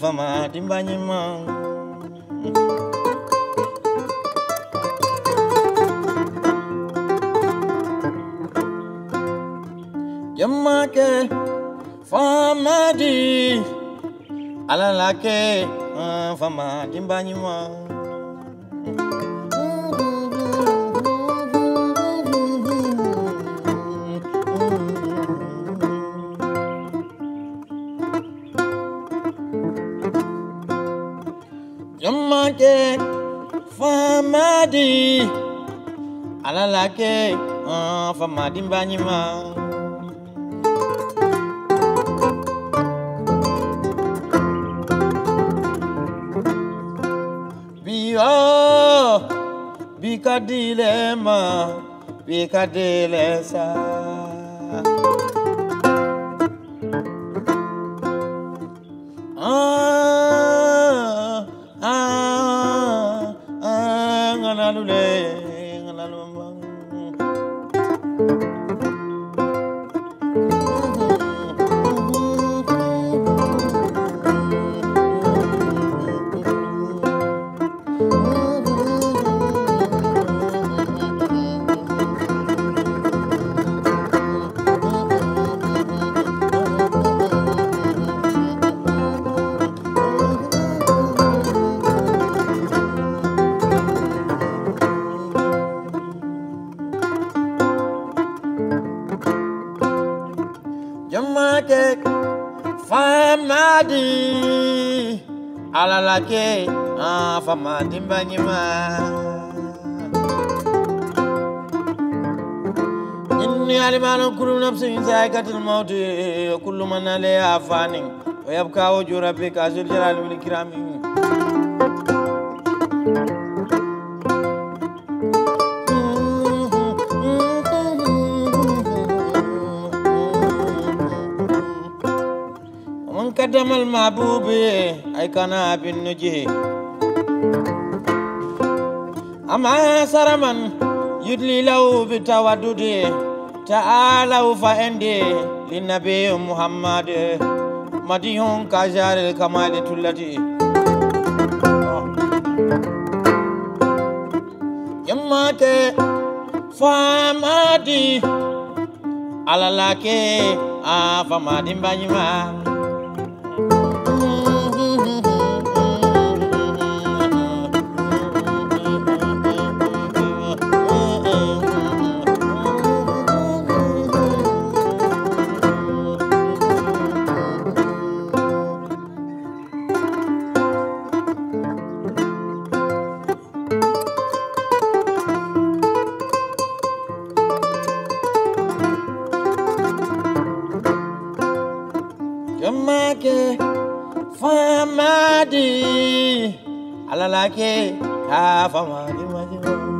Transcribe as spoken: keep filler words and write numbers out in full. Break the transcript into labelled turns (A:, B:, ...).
A: Famadi banyima Jamake Famadi alalake Famadi banyima Jamake Famadi alalake Famadi banyima Biyo bika dilema bika dilesa Ah ah ah nganalule nganalumba Jamake Famadi alalake ah Famadi banyima inni alimanu kullu nafsin zaikatul maut wa kullu man alayha fanin wa yabqa wajhu rabbika zul jalali wal ikram قدم المحبوب أي كان بالنجيه أما سرمن يدلي له بتودده تعالوا فأندي للنبي محمد مديهم كجار الكمال تلتي يماك فامادي على لك فامادي بانيما Jamake Famadi alalake Famadi